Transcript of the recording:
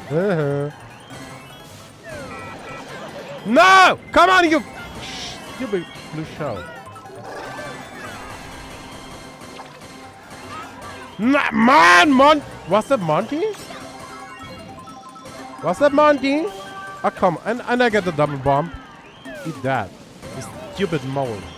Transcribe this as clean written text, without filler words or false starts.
No! Come on, you stupid blue shell. Nah, man! Was that Monty? Was that Monty? Oh, come on. And I get the double bomb. Eat that. You stupid mole.